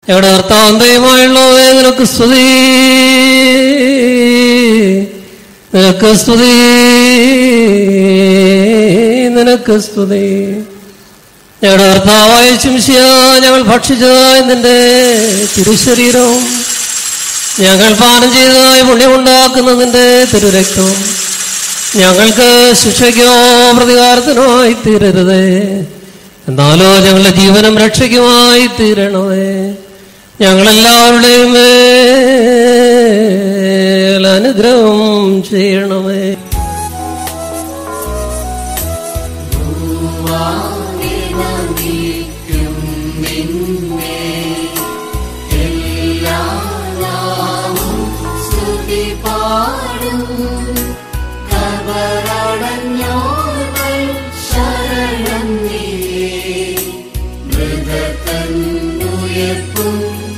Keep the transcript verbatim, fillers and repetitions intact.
ഞങ്ങളുടെ കർത്താന്തയുമായുള്ളവേ, നിനക്ക് സ്തുതി, നിനക്ക് സ്തുതി, നിനക്ക് സ്തുതി. ഞങ്ങളുടെ കർത്താവായ ശിംശിയ, ഞങ്ങൾ ഭക്ഷിച്ചതായ നിന്റെ തിരുശരീരവും ഞങ്ങൾ പാനം ചെയ്തതായ പുണ്യമുണ്ടാക്കുന്നതിന്റെ തിരുരക്തവും ഞങ്ങൾക്ക് ശിക്ഷയ്ക്കോ പ്രതികാരത്തിനോ ആയി തീരരുതേ, എന്നാലോ ഞങ്ങളുടെ ജീവനും രക്ഷയ്ക്കുമായി തീരണമേ. ഞങ്ങളെല്ലാവരുടെയും മേൽ അനുഗ്രഹം ചെയ്യണമേ. ശരണം നീ മൃഗത്തന്നുയർപ്പും